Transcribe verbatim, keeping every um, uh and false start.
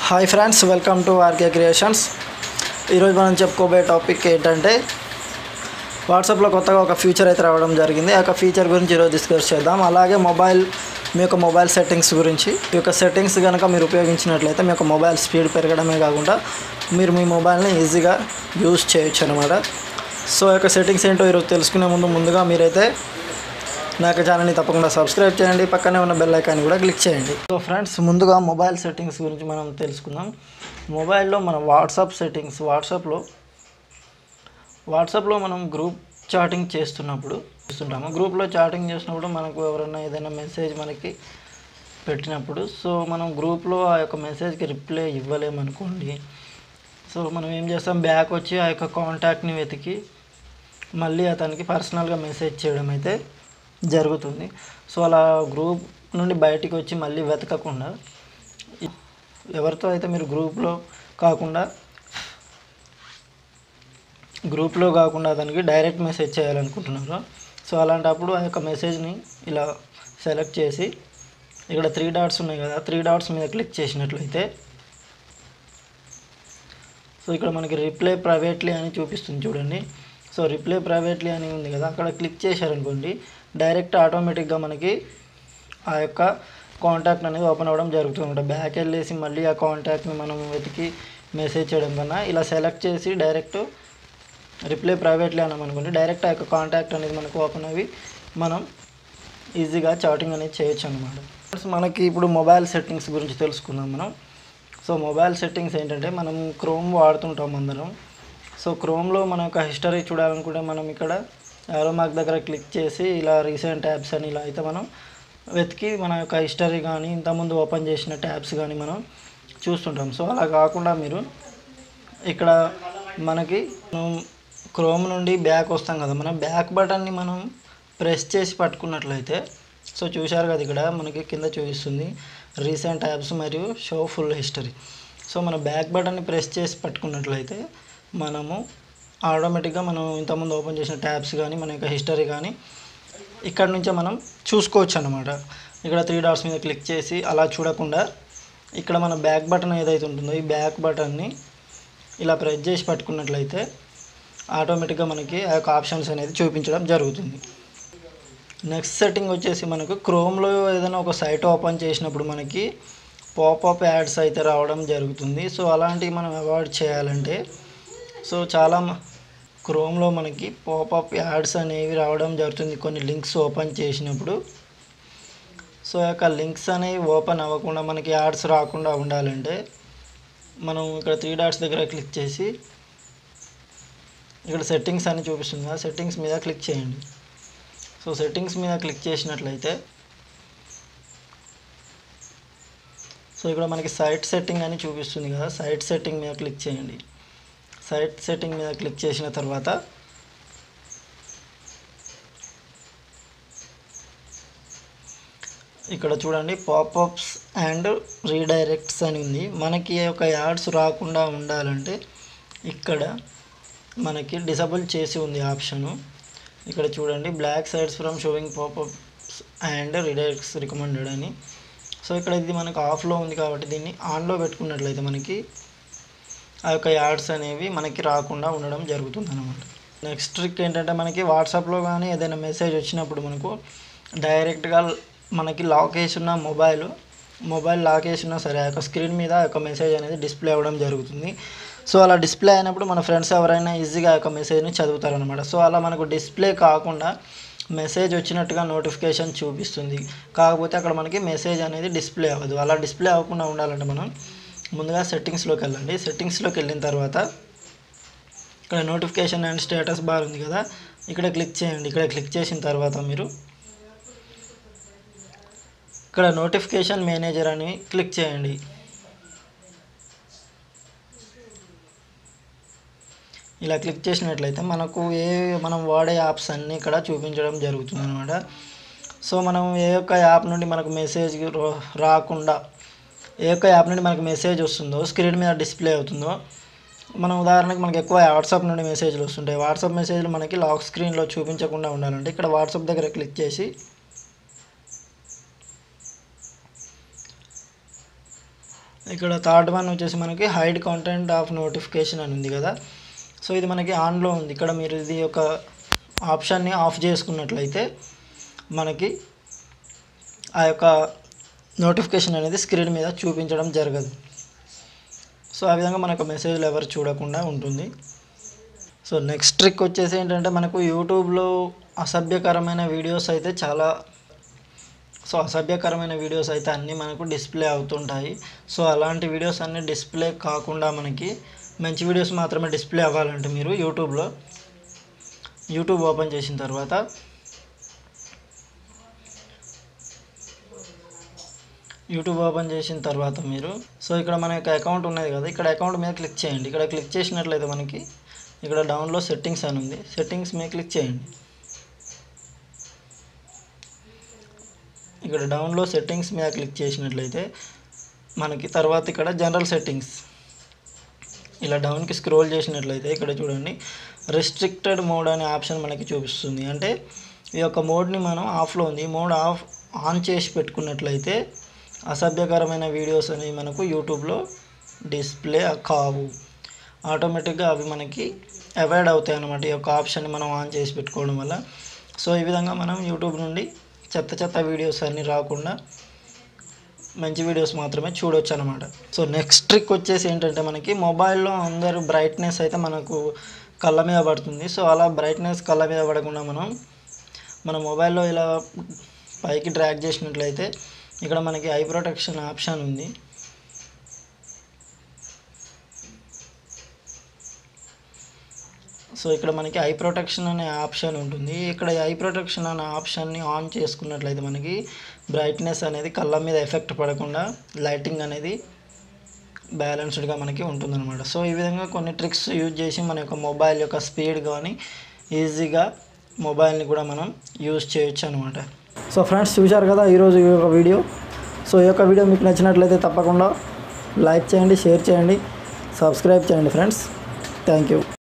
Hi friends, welcome to RK creations. ఈరోజు మనం చెప్పుకోబోయే టాపిక్ ఏంటంటే వాట్సాప్లో కొత్తగా ఒక ఫీచర్ అయితే రావడం జరిగింది. ఆ యొక్క ఫీచర్ గురించి ఈరోజు డిస్కస్ చేద్దాం. అలాగే మొబైల్ మీ యొక్క మొబైల్ సెట్టింగ్స్ గురించి, ఈ యొక్క సెట్టింగ్స్ కనుక మీరు ఉపయోగించినట్లయితే మీ యొక్క మొబైల్ స్పీడ్ పెరగడమే కాకుండా మీరు మీ మొబైల్ని ఈజీగా యూజ్ చేయొచ్చు అనమాట. సో ఆ యొక్క సెట్టింగ్స్ ఏంటో ఈరోజు తెలుసుకునే ముందు ముందుగా మీరైతే నా యొక్క ఛానల్ని తప్పకుండా సబ్స్క్రైబ్ చేయండి, పక్కనే ఉన్న బెల్ ఐకాన్ కూడా క్లిక్ చేయండి. సో ఫ్రెండ్స్, ముందుగా మొబైల్ సెట్టింగ్స్ గురించి మనం తెలుసుకుందాం. మొబైల్లో మన వాట్సాప్ సెట్టింగ్స్, వాట్సాప్లో వాట్సాప్లో మనం గ్రూప్ చాటింగ్ చేస్తున్నప్పుడు చూస్తుంటాము. గ్రూప్లో చాటింగ్ చేసినప్పుడు మనకు ఎవరైనా ఏదైనా మెసేజ్ మనకి పెట్టినప్పుడు, సో మనం గ్రూప్లో ఆ యొక్క మెసేజ్కి రిప్లై ఇవ్వలేమనుకోండి, సో మనం ఏం చేస్తాం, బ్యాక్ వచ్చి ఆ యొక్క కాంటాక్ట్ని వెతికి మళ్ళీ అతనికి పర్సనల్గా మెసేజ్ చేయడం అయితే జరుగుతుంది. సో అలా గ్రూప్ నుండి బయటికి వచ్చి మళ్ళీ వెతకకుండా, ఎవరితో అయితే మీరు గ్రూప్లో కాకుండా గ్రూప్లో కాకుండా అతనికి డైరెక్ట్ మెసేజ్ చేయాలనుకుంటున్నారు, సో అలాంటప్పుడు ఆ యొక్క మెసేజ్ని ఇలా సెలెక్ట్ చేసి ఇక్కడ త్రీ డాట్స్ ఉన్నాయి కదా, త్రీ డాట్స్ మీద క్లిక్ చేసినట్లయితే సో ఇక్కడ మనకి రిప్లై ప్రైవేట్లీ అని చూపిస్తుంది చూడండి. సో రిప్లై ప్రైవేట్లీ అని ఉంది కదా, అక్కడ క్లిక్ చేశారనుకోండి, డైరెక్ట్ ఆటోమేటిక్గా మనకి ఆ యొక్క కాంటాక్ట్ అనేది ఓపెన్ అవ్వడం జరుగుతుంది అనమాట. బ్యాక్ వెళ్ళేసి మళ్ళీ ఆ కాంటాక్ట్ని మనం వెతికి మెసేజ్ చేయడం కన్నా ఇలా సెలెక్ట్ చేసి డైరెక్ట్ రిప్లై ప్రైవేట్లీ అన్నాం అనుకోండి, డైరెక్ట్ ఆ యొక్క కాంటాక్ట్ అనేది మనకు ఓపెన్ అవి మనం ఈజీగా చాటింగ్ అనేది చేయొచ్చు అనమాట. మనకి ఇప్పుడు మొబైల్ సెట్టింగ్స్ గురించి తెలుసుకుందాం మనం. సో మొబైల్ సెట్టింగ్స్ ఏంటంటే, మనం క్రోమ్ వాడుతుంటాం అందరం. సో క్రోమ్లో మన యొక్క హిస్టరీ చూడాలనుకుంటే మనం ఇక్కడ యారో మార్క్ దగ్గర క్లిక్ చేసి ఇలా రీసెంట్ ట్యాబ్స్ అని ఇలా అయితే మనం వెతికి మన యొక్క హిస్టరీ కానీ ఇంతకుముందు ఓపెన్ చేసిన ట్యాబ్స్ కానీ మనం చూస్తుంటాం. సో అలా కాకుండా మీరు ఇక్కడ మనకి క్రోమ్ నుండి బ్యాక్ వస్తాం కదా, మనం బ్యాక్ బటన్ని మనం ప్రెస్ చేసి పట్టుకున్నట్లయితే, సో చూశారు కదా ఇక్కడ మనకి కింద చూపిస్తుంది రీసెంట్ ట్యాబ్స్ మరియు షో ఫుల్ హిస్టరీ. సో మన బ్యాక్ బటన్ని ప్రెస్ చేసి పట్టుకున్నట్లయితే మనము ఆటోమేటిక్గా మనం ఇంతకుముందు ఓపెన్ చేసిన ట్యాబ్స్ కానీ మన యొక్క హిస్టరీ కానీ ఇక్కడ నుంచే మనం చూసుకోవచ్చు అనమాట. ఇక్కడ త్రీ డాట్స్ మీద క్లిక్ చేసి అలా చూడకుండా ఇక్కడ మన బ్యాక్ బటన్ ఏదైతే ఉంటుందో ఈ బ్యాక్ బటన్ని ఇలా ప్రెస్ చేసి పట్టుకున్నట్లయితే ఆటోమేటిక్గా మనకి ఆ యొక్క ఆప్షన్స్ అనేది చూపించడం జరుగుతుంది. నెక్స్ట్ సెట్టింగ్ వచ్చేసి మనకు క్రోమ్లో ఏదైనా ఒక సైట్ ఓపెన్ చేసినప్పుడు మనకి పాపప్ యాడ్స్ అయితే రావడం జరుగుతుంది. సో అలాంటివి మనం అవాయిడ్ చేయాలంటే, సో చాలా క్రోమ్లో మనకి పాపప్ యాడ్స్ అనేవి రావడం జరుగుతుంది కొన్ని లింక్స్ ఓపెన్ చేసినప్పుడు. సో ఆ యొక్క లింక్స్ అనేవి ఓపెన్ అవ్వకుండా మనకి యాడ్స్ రాకుండా ఉండాలంటే మనం ఇక్కడ త్రీ డాట్స్ దగ్గర క్లిక్ చేసి ఇక్కడ సెట్టింగ్స్ అని చూపిస్తుంది కదా, సెట్టింగ్స్ మీద క్లిక్ చేయండి. సో సెట్టింగ్స్ మీద క్లిక్ చేసినట్లయితే సో ఇక్కడ మనకి సైట్ సెట్టింగ్ అని చూపిస్తుంది కదా, సైట్ సెట్టింగ్ మీద క్లిక్ చేయండి. సైట్ సెట్టింగ్ మీద క్లిక్ చేసిన తర్వాత ఇక్కడ చూడండి పాపప్స్ అండ్ రీడైరెక్ట్స్ అని ఉంది. మనకి ఒక యాడ్స్ రాకుండా ఉండాలంటే ఇక్కడ మనకి డిసేబుల్ చేసి ఉంది ఆప్షను. ఇక్కడ చూడండి block sites from showing popups and redirects recommended అని. సో ఇక్కడ ఇది మనకు ఆఫ్లో ఉంది కాబట్టి దీన్ని ఆన్లో పెట్టుకున్నట్లయితే మనకి ఆ యొక్క యాడ్స్ అనేవి మనకి రాకుండా ఉండడం జరుగుతుంది అన్నమాట. నెక్స్ట్ ట్రిక్ ఏంటంటే, మనకి వాట్సాప్లో కానీ ఏదైనా మెసేజ్ వచ్చినప్పుడు మనకు డైరెక్ట్గా మనకి లాక్ వేసి ఉన్న మొబైల్ మొబైల్ లాక్ వేసి ఉన్నా సరే ఆ యొక్క స్క్రీన్ మీద ఆ యొక్క మెసేజ్ అనేది డిస్ప్లే అవ్వడం జరుగుతుంది. సో అలా డిస్ప్లే అయినప్పుడు మన ఫ్రెండ్స్ ఎవరైనా ఈజీగా ఆ యొక్క మెసేజ్ని చదువుతారనమాట. సో అలా మనకు డిస్ప్లే కాకుండా మెసేజ్ వచ్చినట్టుగా నోటిఫికేషన్ చూపిస్తుంది, కాకపోతే అక్కడ మనకి మెసేజ్ అనేది డిస్ప్లే అవ్వదు. అలా డిస్ప్లే అవ్వకుండా ఉండాలంటే మనం ముందుగా సెట్టింగ్స్లోకి వెళ్ళండి. సెట్టింగ్స్లోకి వెళ్ళిన తర్వాత ఇక్కడ నోటిఫికేషన్ అండ్ స్టేటస్ బార్ ఉంది కదా, ఇక్కడ క్లిక్ చేయండి. ఇక్కడ క్లిక్ చేసిన తర్వాత మీరు ఇక్కడ నోటిఫికేషన్ మేనేజర్ అని క్లిక్ చేయండి. ఇలా క్లిక్ చేసినట్లయితే మనకు ఏ మనం వాడే యాప్స్ అన్నీ ఇక్కడ చూపించడం జరుగుతుంది అనమాట. సో మనం ఏ యొక్క యాప్ నుండి మనకు మెసేజ్ రాకుండా, ఏ యొక్క యాప్ నుండి మనకు మెసేజ్ వస్తుందో స్క్రీన్ మీద డిస్ప్లే అవుతుందో, మనం ఉదాహరణకి మనకి ఎక్కువ వాట్సాప్ నుండి మెసేజ్లు వస్తుంటాయి. వాట్సాప్ మెసేజ్లు మనకి లాక్ స్క్రీన్లో చూపించకుండా ఉండాలంటే ఇక్కడ వాట్సాప్ దగ్గర క్లిక్ చేసి ఇక్కడ థర్డ్ వన్ వచ్చేసి మనకి హైడ్ కంటెంట్ ఆఫ్ నోటిఫికేషన్ అని ఉంది కదా. సో ఇది మనకి ఆన్లో ఉంది. ఇక్కడ మీరు ఇది ఒక ఆప్షన్ని ఆఫ్ చేసుకున్నట్లయితే మనకి ఆ యొక్క నోటిఫికేషన్ అనేది స్క్రీన్ మీద చూపించడం జరగదు. సో ఆ విధంగా మనకు మెసేజ్లు ఎవరు చూడకుండా ఉంటుంది. సో నెక్స్ట్ ట్రిక్ వచ్చేసి ఏంటంటే మనకు యూట్యూబ్లో అసభ్యకరమైన వీడియోస్ అయితే చాలా సో అసభ్యకరమైన వీడియోస్ అయితే అన్నీ మనకు డిస్ప్లే అవుతుంటాయి. సో అలాంటి వీడియోస్ అన్నీ డిస్ప్లే కాకుండా మనకి మంచి వీడియోస్ మాత్రమే డిస్ప్లే అవ్వాలంటే మీరు యూట్యూబ్లో యూట్యూబ్ ఓపెన్ చేసిన తర్వాత యూట్యూబ్ ఓపెన్ చేసిన తర్వాత మీరు సో ఇక్కడ మన యొక్క అకౌంట్ ఉన్నది కదా, ఇక్కడ అకౌంట్ మీద క్లిక్ చేయండి. ఇక్కడ క్లిక్ చేసినట్లయితే మనకి ఇక్కడ డౌన్లోడ్ సెట్టింగ్స్ అని ఉంది. సెట్టింగ్స్ మీద క్లిక్ చేయండి. ఇక్కడ డౌన్లోడ్ సెట్టింగ్స్ మీద క్లిక్ చేసినట్లయితే మనకి తర్వాత ఇక్కడ జనరల్ సెట్టింగ్స్ ఇలా డౌన్కి స్క్రోల్ చేసినట్లయితే ఇక్కడ చూడండి రెస్ట్రిక్టెడ్ మోడ్ అనే ఆప్షన్ మనకి చూపిస్తుంది. అంటే ఈ యొక్క మోడ్ని మనం ఆఫ్లో ఉంది. ఈ మోడ్ ఆఫ్ ఆన్ చేసి పెట్టుకున్నట్లయితే అసభ్యకరమైన వీడియోస్ అనేవి మనకు యూట్యూబ్లో డిస్ప్లే కావు. ఆటోమేటిక్గా అవి మనకి అవాయిడ్ అవుతాయి అన్నమాట ఈ యొక్క ఆప్షన్ని మనం ఆన్ చేసి పెట్టుకోవడం వల్ల. సో ఈ విధంగా మనం యూట్యూబ్ నుండి చెత్త చెత్త వీడియోస్ అన్నీ రాకుండా మంచి వీడియోస్ మాత్రమే చూడవచ్చు అనమాట. సో నెక్స్ట్ ట్రిక్ వచ్చేసి ఏంటంటే మనకి మొబైల్లో అందరూ బ్రైట్నెస్ అయితే మనకు కళ్ళ మీద పడుతుంది. సో అలా బ్రైట్నెస్ కళ్ళ మీద పడకుండా మనం మన మొబైల్లో ఇలా పైకి డ్రాగ్ చేసినట్లయితే ఇక్కడ మనకి ఐ ప్రొటెక్షన్ ఆప్షన్ ఉంది. సో ఇక్కడ మనకి ఐ ప్రొటెక్షన్ అనే ఆప్షన్ ఉంటుంది. ఇక్కడ ఐ ప్రొటెక్షన్ అనే ఆప్షన్ని ఆన్ చేసుకున్నట్లయితే మనకి బ్రైట్నెస్ అనేది కళ్ళ మీద ఎఫెక్ట్ పడకుండా లైటింగ్ అనేది బ్యాలెన్స్డ్గా మనకి ఉంటుందన్నమాట. సో ఈ విధంగా కొన్ని ట్రిక్స్ యూజ్ చేసి మన యొక్క మొబైల్ యొక్క స్పీడ్ కానీ ఈజీగా మొబైల్ని కూడా మనం యూజ్ చేయొచ్చు అనమాట. సో ఫ్రెండ్స్ చూశారు కదా ఈరోజు ఈ యొక్క వీడియో. సో ఈ యొక్క వీడియో మీకు నచ్చినట్లయితే తప్పకుండా లైక్ చేయండి, షేర్ చేయండి, సబ్స్క్రైబ్ చేయండి ఫ్రెండ్స్. Thank you.